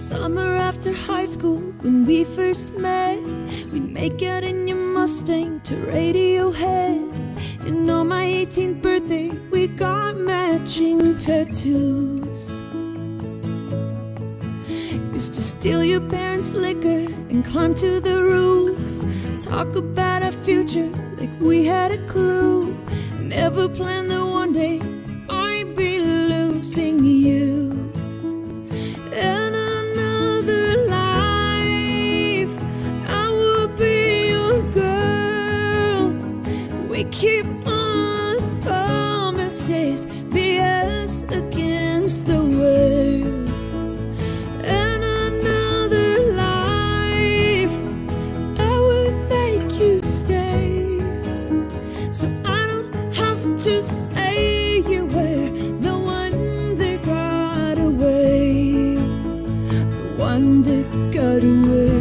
Summer after high school, when we first met, we'd make out in your Mustang to Radiohead. And on my 18th birthday, we got matching tattoos. Used to steal your parents' liquor and climb to the roof. Talk about our future like we had a clue. Never planned that one day I'd be losing you. In another life, I would be your girl. We keep on promises, be us against the world. In another life, I would make you stay, so I don't have to say you were the one that got away, the one that got away.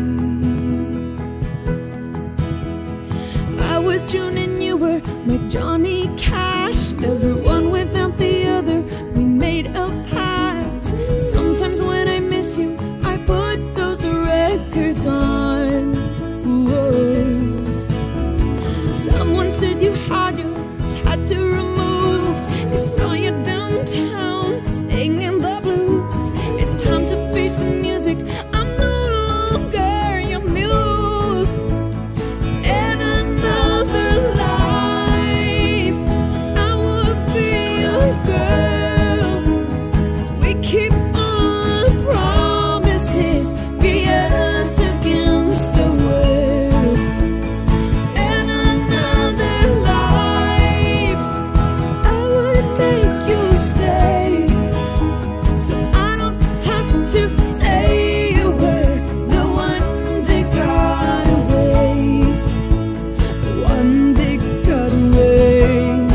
I was June and you were my Johnny Cash. Never one without the other, we made a pact. Sometimes when I miss you, I put those records on. Whoa. Someone said you had your tattoo removed. I saw you downtown singing the blues. It's time to face the music. I'm no longer your muse. In another life, I would be your girl. We keep on promises, be us against the world. In another life, I would make you stay, so I don't have to say you were the one that got away, the one that got away,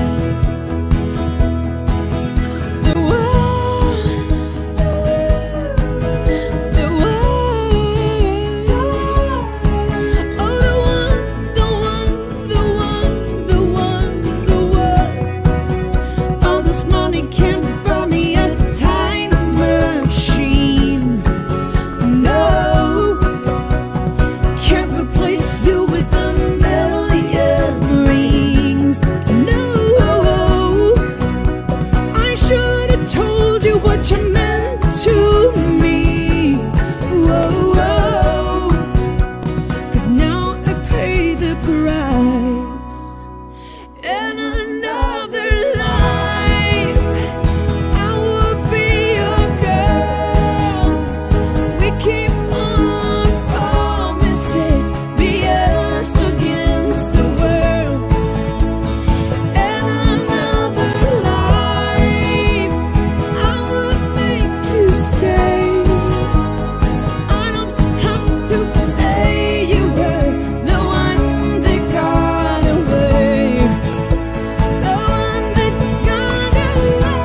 the one, the one, oh the one, the one, the one, the one, the one. All this money can't buy me a time machine. No, can't replace you with a million rings. No, I should have told you what you meant to me. Whoa, 'cause now I pay the price. In another life, I would be your girl. We keep on promises, be us against the world. In another life, I would make you stay, so I don't have to say you were the one that got away, the one that got away.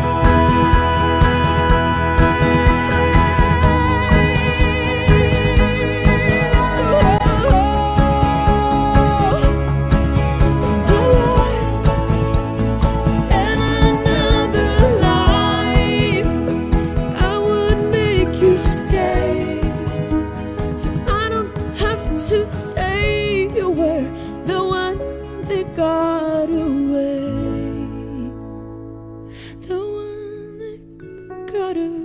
In another life, I would make you stay, so I don't have to say you were the one that got away, the one that got away.